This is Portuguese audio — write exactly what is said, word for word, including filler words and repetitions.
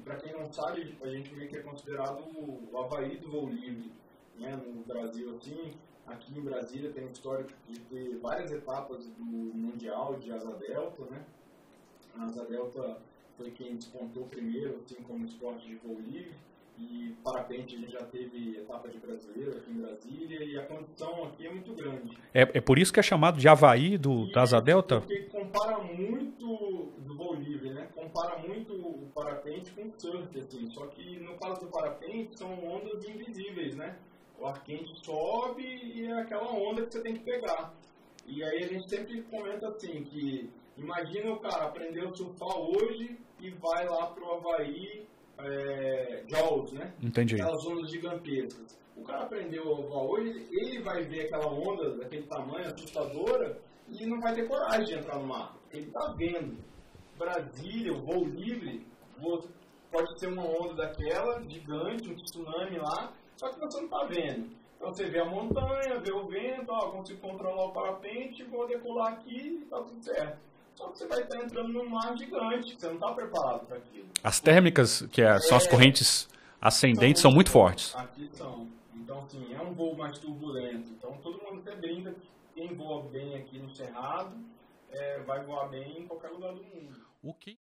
para quem não sabe, a gente meio que é considerado o Havaí do voo livre, né? No Brasil, assim, aqui em Brasília tem um histórico de ter várias etapas do Mundial de Asa Delta, né? A Asa Delta foi quem despontou primeiro, assim, como esporte de voo livre, e parapente a gente já teve etapa de brasileiro aqui em Brasília, e a condição aqui é muito grande. É, é por isso que é chamado de Havaí do, da Asa Delta? Porque compara muito do voo livre, né? Compara muito o parapente com o surf, assim. Só que no caso do parapente são ondas invisíveis, né? O ar quente sobe e é aquela onda que você tem que pegar. E aí a gente sempre comenta assim, que imagina o cara aprender a surfar hoje e vai lá pro Havaí, é, Jaws, né? Entendi. Aquelas ondas gigantescas. O cara aprendeu a voar hoje, ele vai ver aquela onda daquele tamanho, assustadora, e não vai ter coragem de entrar no mar. Ele tá vendo. Brasília, o voo livre, pode ser uma onda daquela, gigante, um tsunami lá, só que você não tá vendo. Então você vê a montanha, vê o vento, ó, consigo controlar o parapente, vou decolar aqui e tá tudo certo. Só que você vai estar entrando num mar gigante, você não está preparado para aquilo. As térmicas, que é, são as correntes ascendentes, são muito, são muito fortes. Aqui são. Então, assim, é um voo mais turbulento. Então, todo mundo até brinca que quem voa bem aqui no Cerrado é, vai voar bem em qualquer lugar do mundo. O que...